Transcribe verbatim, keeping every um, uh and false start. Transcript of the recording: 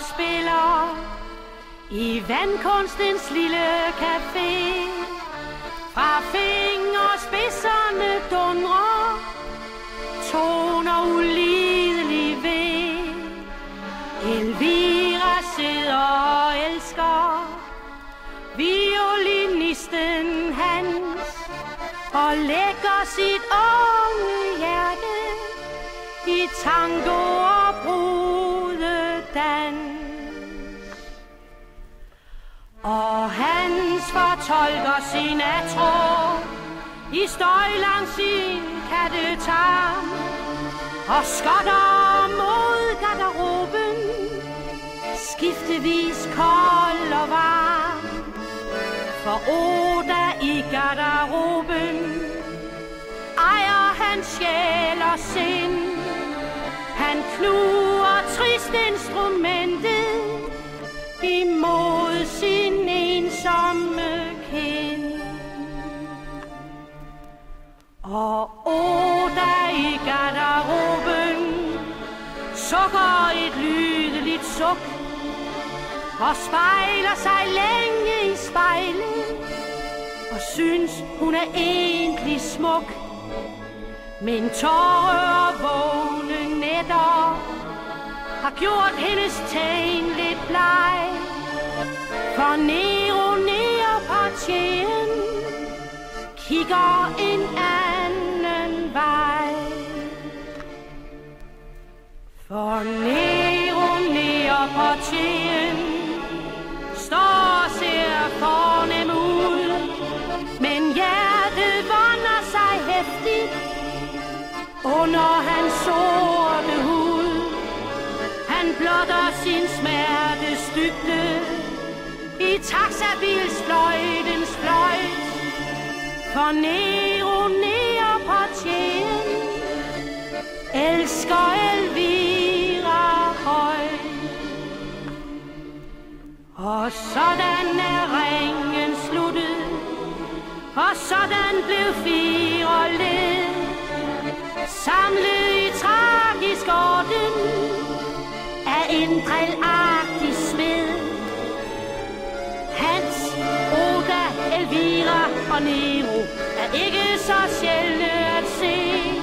spiller i vandkunstens lille café. Fra fingerspidserne dundrer toner ulidelig ved. Elvira sidder og elsker violinisten Hans og lægger sit unge hjerte i tango og brudedans. Og Hans fortolker sin atro i støj langs sin kattetarm og skotter mod garderoben, skiftevis kold og varm. For Oda i garderoben ejer hans sjæl og sind. Han knuger trist instrumentet imod sin ensomme kind. Og Oda i garderoben sukker et lydeligt suk og spejler sig længe i spejlet og synes hun er egentlig smuk. Men tårer og vågne nætter har gjort hendes tegn lidt bleg. For Nero ned portieren kigger en anden vej. For Nero ned portieren står og ser fornem ud, men hjertet vonder sig heftigt under hans sorte hud. Han blotter sin smertes dybde i taxabilsfløjtens fløjt. For Nero ned portieren elsker Elvira højt. Og sådan er ringen sluttet, og sådan blev fire led samlet i tragisk orden af en drillagtig smed. Hans, Oda, Elvira og Nero er ikke så sjældne at se.